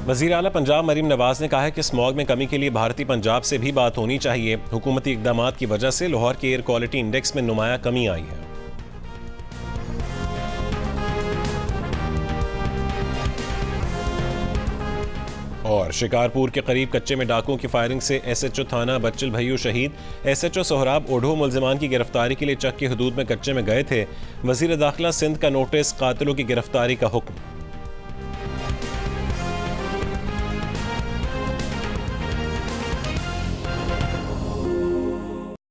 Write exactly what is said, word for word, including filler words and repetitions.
वज़ीर आला पंजाब मरीम नवाज ने कहा है कि स्मॉग में कमी के लिए भारतीय पंजाब से भी बात होनी चाहिए। हुकूमती इक़दामात की वजह से लाहौर के एयर क्वालिटी इंडेक्स में नुमाया कमी आई है। और शिकारपुर के करीब कच्चे में डाकुओं की फायरिंग से एस एच ओ थाना बच्चल भैयू शहीद। एस एच ओ सोहराब ओढ़ो मुलजिमान की गिरफ्तारी के लिए चक की हदूद में कच्चे में गए थे। वज़ीर दाखिला सिंध का नोटिस, कातिलों की गिरफ्तारी का हुक्म।